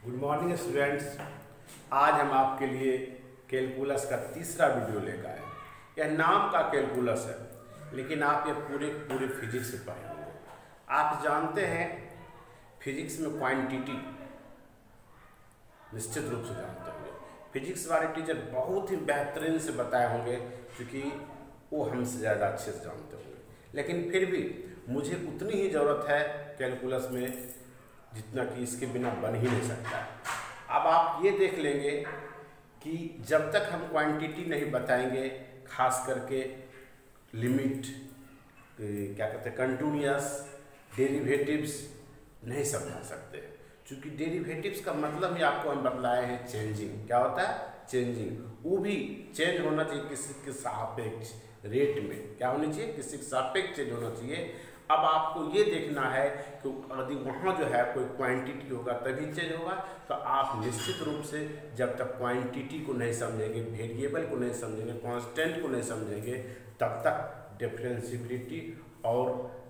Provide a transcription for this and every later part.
Good morning students. आज हम आपके लिए कैलकुलस का तीसरा वीडियो लेकर आए। यह नाम का कैलकुलस है, लेकिन आप ये पूरे फिजिक्स से पढ़े होंगे। आप जानते हैं फिजिक्स में क्वांटिटी निश्चित रूप से जानते होंगे। फिजिक्स वाले टीचर बहुत ही बेहतरीन से बताए होंगे, क्योंकि वो हमसे ज़्यादा अच्छे से जानते होंगे। लेकिन फिर भी मुझे उतनी ही ज़रूरत है कैलकुलस में जितना कि इसके बिना बन ही नहीं सकता। अब आप ये देख लेंगे कि जब तक हम क्वांटिटी नहीं बताएंगे, खास करके लिमिट, क्या कहते हैं, कंटिन्यूअस, डेरिवेटिव्स नहीं समझा सकते। क्योंकि डेरिवेटिव्स का मतलब ही आपको हम बतलाए हैं चेंजिंग। क्या होता है? चेंजिंग। वो भी चेंज होना चाहिए किसी के सापेक्ष रेट में। क्या होनी चाहिए? किसी के सापेक्ष चेंज होना चाहिए। अब आपको ये देखना है कि यदि वहाँ जो है कोई क्वांटिटी होगा तभी चेंज होगा। तो आप निश्चित रूप से जब तक क्वांटिटी को नहीं समझेंगे, वेरिएबल को नहीं समझेंगे, कांस्टेंट को नहीं समझेंगे, तब तक डिफरेंशियबिलिटी और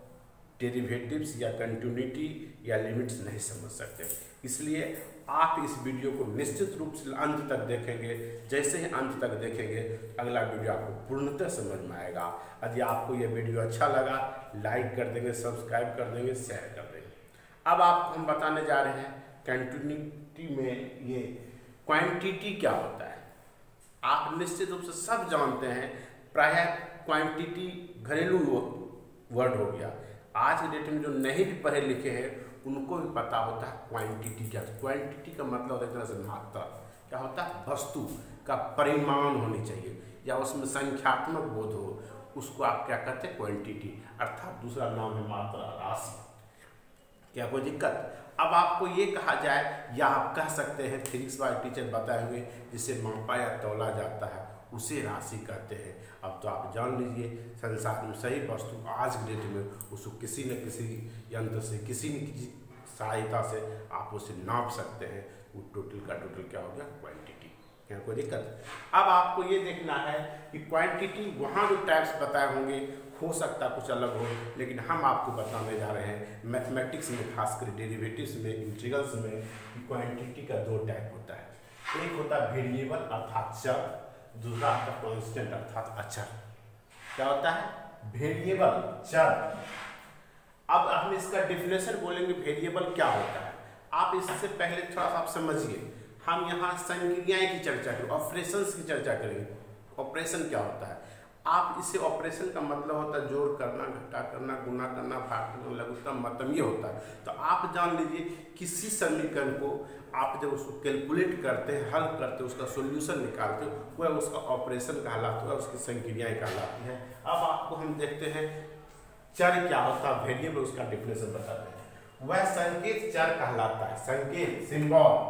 डेरिवेटिव्स या कंटिन्यूटी या लिमिट्स नहीं समझ सकते। इसलिए आप इस वीडियो को निश्चित रूप से अंत तक देखेंगे। जैसे ही अंत तक देखेंगे, अगला वीडियो आपको पूर्णतः समझ में आएगा। यदि आपको यह वीडियो अच्छा लगा, लाइक कर देंगे, सब्सक्राइब कर देंगे, शेयर कर देंगे। अब आपको हम बताने जा रहे हैं कंटिन्यूटी में ये क्वांटिटी क्या होता है। आप निश्चित रूप से सब जानते हैं, प्रायः क्वांटिटी घरेलू वर्ड हो गया। आज के डेट में जो नहीं भी पढ़े लिखे हैं उनको भी पता होता है क्वांटिटी क्या है। क्वांटिटी का मतलब होता है एक तरह से मात्रा। क्या होता है? वस्तु का परिमाण होनी चाहिए या उसमें संख्यात्मक बोध हो, उसको आप क्या कहते हैं? क्वांटिटी। अर्थात दूसरा नाम है मात्रा, राशि। क्या कोई दिक्कत? अब आपको ये कहा जाए, या आप कह सकते हैं, फिजिक्स वाले टीचर बताए हुए, जिसे मापा या तौला जाता है उसे राशि कहते हैं। अब तो आप जान लीजिए, संसार में सही वस्तु आज के डेट में उसको किसी न किसी यंत्र से, किसी न किसी सहायता से आप उसे नाप सकते हैं। वो टोटल का टोटल क्या हो गया? क्वांटिटी। क्या कोई दिक्कत? अब आपको ये देखना है कि क्वांटिटी वहाँ जो टाइप्स बताए होंगे, हो सकता कुछ अलग हो, लेकिन हम आपको बताने जा रहे हैं मैथमेटिक्स में, खासकर डेरिवेटिव्स में, इंटीग्रल्स में, क्वांटिटी का दो टाइप होता है। एक होता है वेरिएबल अर्थात चर, दूसरा आपका कांस्टेंट अर्थात अचर। क्या होता है? वेरिएबल, चर। अब हम इसका डेफिनेशन बोलेंगे, वेरिएबल क्या होता है। आप इससे पहले थोड़ा सा आप समझिए। हम यहाँ संक्रियाएं की चर्चा करेंगे, ऑपरेशंस की चर्चा करेंगे। ऑपरेशन क्या होता है? आप इसे, ऑपरेशन का मतलब होता है जोड़ करना, घटा करना, गुना करना, भाग करना, लघुत्तम, मतम, ये होता है। तो आप जान लीजिए, किसी समीकरण को आप जब उसको कैलकुलेट करते हैं, हल करते हैं, उसका सॉल्यूशन निकालते हो, वह उसका ऑपरेशन कहलाता है, उसकी संक्रियाएं कहलाती हैं। अब आपको हम देखते हैं चर क्या होता है, वेरिएबल, उसका डेफिनेशन बताते हैं। वह संकेत चर कहलाता है, संकेत, सिंबल।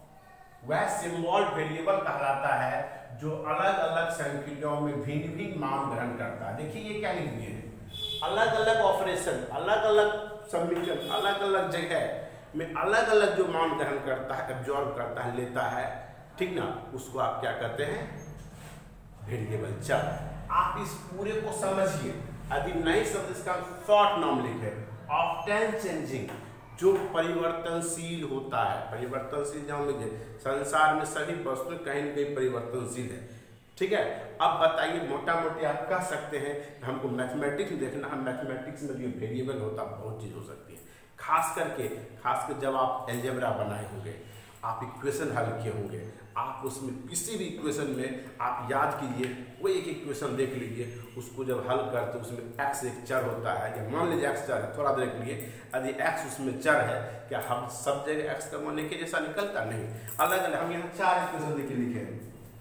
वह सिंबल वेरिएबल कहलाता है जो अलग अलग संख्याओं में भिन्न भिन्न मान ग्रहण करता है। देखिए ये क्या लिख दिए हैं, अलग अलग ऑपरेशन, अलग अलग समीकरण, अलग अलग जगह में अलग अलग जो मान ग्रहण करता है, एब्जॉर्ब करता है, लेता है, ठीक ना, उसको आप क्या कहते हैं? वेरिएबल, चर। आप इस पूरे को समझिए। यदि नहीं समझ, इसका शॉर्ट नाम लिखे, ऑफ्टन चेंजिंग, जो परिवर्तनशील होता है। परिवर्तनशील जान लीजिए, संसार में सभी वस्तुएं कहीं न कहीं परिवर्तनशील है। ठीक है। अब बताइए, मोटा मोटी आप कह सकते हैं, हमको मैथमेटिक्स में देखना है। मैथमेटिक्स में जो वेरिएबल होता है, बहुत चीज हो सकती है। खास करके जब आप एल्जेब्रा बनाए होंगे, आप इक्वेशन हल किए होंगे, आप उसमें किसी भी इक्वेशन में आप याद कीजिए, वो एक इक्वेशन देख लीजिए, उसको जब हल करते उसमें x एक चर होता है, या मान लीजिए x चर है, थोड़ा देख लिए, यदि x उसमें चर है, क्या हम सब जगह x का मान एक जैसा निकलता? नहीं, अलग अलग। हम यहाँ चार इक्वेशन देख लिखे हैं।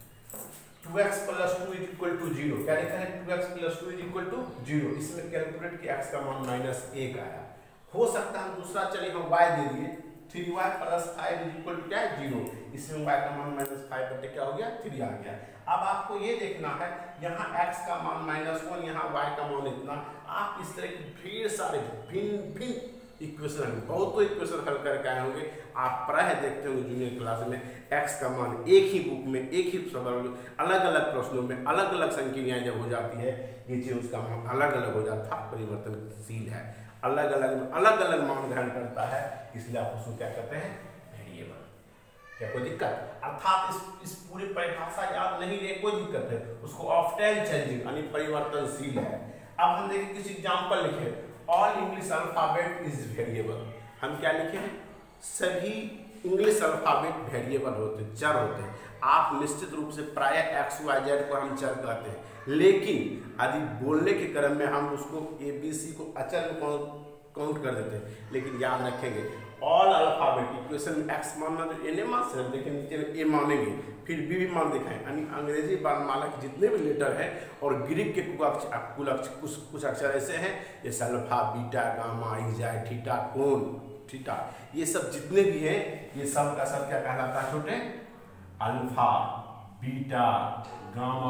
2x + 2 = 0। क्या लिखा है? 2x + 2 = 0। इसमें कैलकुलेट किया, x का मान -1 आया। हो सकता है हम दूसरा चलिए हम y दे दिए, 3y + 5 = क्या है? 0। इसमें y का मान -5 बटे क्या हो गया? 3 आ गया। अब आपको ये देखना है, यहाँ x का मान -1, यहाँ y का मान इतना। आप इस तरह के ढेर सारे भिन्न इक्वेशन, बहुत इक्वेशन हल करके आए होंगे। आप प्रायः देखते होंगे जूनियर क्लास में, x का मान एक ही बुक में, एक ही सवाल में, अलग अलग प्रश्नों में अलग अलग संख्याएं जब हो जाती है, नीचे उसका मान अलग अलग हो जाता है, परिवर्तनशील है, अलग अलग मान ग्रहण करता है। इसलिए आप उसको क्या कहते हैं? वेरिएबल। क्या कोई दिक्कत? अर्थात इस पूरी परिभाषा याद नहीं रहे कोई दिक्कत है, उसको ऑफ्टन चेंजिंग यानी परिवर्तनशील है। अब हम देखें किसी एग्जाम्पल लिखे, all English alphabet is variable. हम क्या लिखे हैं? सभी इंग्लिश अल्फाबेट वेरिएबल होते हैं, चर होते हैं। आप निश्चित रूप से प्राय एक्स वाई जेड को हम चर कहते हैं, लेकिन यदि बोलने के क्रम में हम उसको ABC को अचर में काउंट कर देते हैं। लेकिन याद रखेंगे ऑल अल्फाबेट इक्वेशन में एक्स मानना तो एन मान से, लेकिन नीचे में ए मानेंगे, फिर बी मान दिखाएं, यानी अंग्रेजी वर्णमाला के जितने भी लेटर हैं और ग्रीक के कुछ अक्षर ऐसे हैं जैसे alpha, beta, gamma, xi, theta, कोण, थीटा, ये सब जितने भी हैं ये सब का सब क्या कहलाता है छोटे? अल्फा, बीटा, गामा,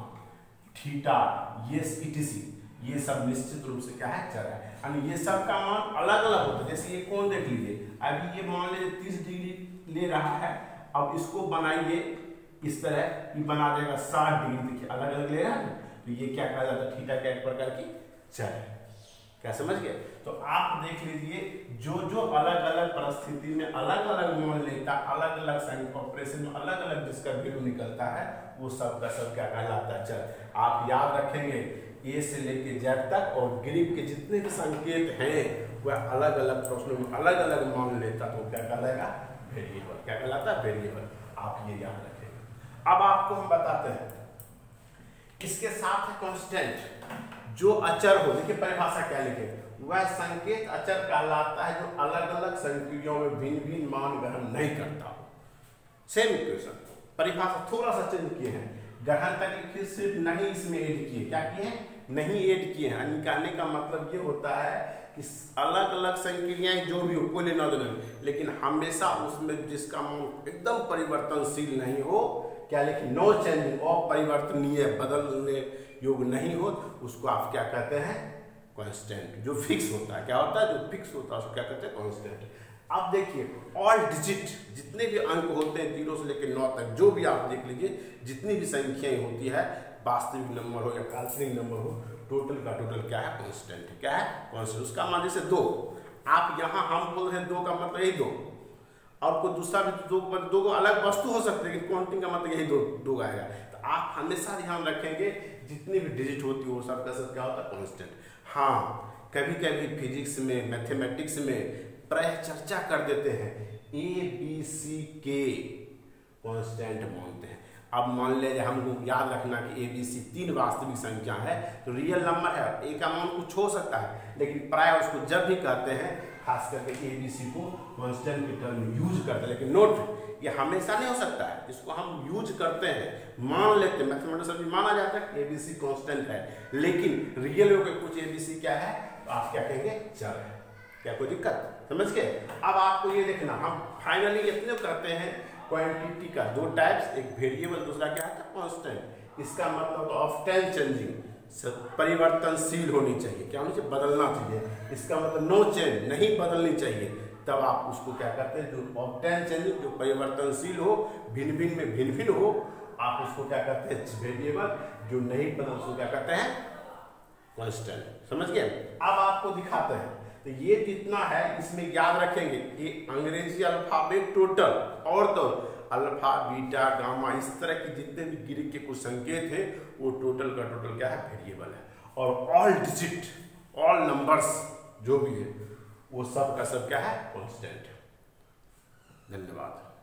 थीटा, ये etc, ये सब निश्चित रूप से क्या है? चर है। यानी ये सब का मान अलग अलग होता है। जैसे ये कोण देख लीजिए, अभी ये मान लीजिए 30 डिग्री ले रहा है, अब इसको बनाइए इस तरह, ये बना देगा 60 डिग्री। देखिए अलग अलग ले रहा है, तो ये क्या कहा जाता है? थीटा क्या एक प्रकार की चर है। क्या समझ गए? तो आप देख लीजिए जो जो अलग अलग परिस्थिति में अलग अलग मान लेता, अलग अलग साइन ऑपरेशन में अलग अलग जिसका वैल्यू निकलता है, वो सब का सब क्या कहलाता है? चर। आप याद रखेंगे ए से लेके जेड तक और ग्रीक के जितने भी संकेत हैं वह अलग अलग प्रश्नों में अलग अलग मान लेता, तो क्या कहलाएगा? वेरिएबल। क्या कहलाता है? वेरिएबल। आप ये याद रखेंगे। अब आपको हम बताते हैं इसके साथ कांस्टेंट जो अचर हो। देखिए परिभाषा क्या लिखे, वह संकेत अचर कहलाता है जो अलग अलग संक्रियाओं में भिन्न भिन्न मान ग्रहण नहीं करता हो। सेम इक्वेशन, परिभाषा थोड़ा सा चेंज किए हैं, ग्रहण तक लिखिए, सिर्फ नहीं इसमें ऐड किए। क्या किए हैं? नहीं ऐड किए हैं। कहने का मतलब ये होता है कि अलग अलग संक्रियाएं जो भी हो, कोई लेना देना नहीं, लेकिन हमेशा उसमें जिसका मान एकदम परिवर्तनशील नहीं हो, क्या लिखिए? नो चेंजिंग, अपरिवर्तनीय, बदलने योग्य नहीं हो, उसको आप क्या कहते हैं? कांस्टेंट। जो फिक्स होता है, क्या होता है? जो फिक्स होता है उसको क्या कहते हैं? कांस्टेंट। अब देखिए ऑल डिजिट, जितने भी अंक होते हैं 0 से लेकर 9 तक, जो भी आप देख लीजिए, जितनी भी संख्याएं होती है, वास्तविक नंबर हो या काल्पनिक नंबर हो, टोटल का टोटल क्या है? कांस्टेंट। क्या है? कांस्टेंट। उसका मान जैसे 2, आप यहाँ हम बोल रहे हैं 2 का मतलब यही 2, और कोई दूसरा भी 2 को अलग वस्तु हो सकते हैं, लेकिन काउंटिंग का मतलब यही 2 आएगा। तो आप हमेशा ध्यान रखेंगे जितनी भी डिजिट होती है वो सब का सब क्या होता है? कांस्टेंट। हाँ, कभी कभी फिजिक्स में, मैथमेटिक्स में प्राय चर्चा कर देते हैं ABC के कांस्टेंट मानते हैं। अब मान लीजिए हमको याद रखना कि ABC 3 वास्तविक संख्या है, तो रियल नंबर है, ए का मान कुछ हो सकता है, लेकिन प्राय उसको जब भी कहते हैं खास करके ABC को कांस्टेंट के टर्म यूज करते हैं। लेकिन नोट, ये हमेशा नहीं हो सकता है, जिसको हम यूज करते हैं, मान लेते हैं, मैथमेटिक्स में माना जाता है कि ABC कांस्टेंट है, लेकिन रियल में कुछ ABC क्या है? तो आप क्या कहेंगे? चर है। क्या कोई दिक्कत? समझ गए? अब आपको ये देखना, हम फाइनली इतने करते हैं क्वांटिटी का 2 टाइप्स, एक वेरिएबल, दूसरा क्या है? कांस्टेंट। इसका मतलब ऑफ्टन चेंजिंग, परिवर्तनशील होनी चाहिए। क्या होनी चाहिए? बदलना चाहिए। इसका मतलब नो चेंज, नहीं बदलनी चाहिए। तब आप उसको क्या कहते हैं? जो ऑफ्टन चेंजिंग, जो परिवर्तनशील हो, भिन्न भिन्न में भिन्न भिन्न हो, आप उसको क्या कहते हैं? वेरिएबल। जो नहीं बदल उसको क्या कहते हैं? कांस्टेंट। समझ गए? अब आपको दिखाते हैं, तो ये जितना है इसमें याद रखेंगे ये अंग्रेजी अल्फाबेट टोटल, और तो अल्फा, बीटा, गामा, इस तरह के जितने भी ग्रीक के कुछ संकेत हैं वो टोटल का टोटल क्या है? वेरिएबल है। और ऑल डिजिट, ऑल नंबर्स जो भी है वो सब का सब क्या है? कांस्टेंट। धन्यवाद।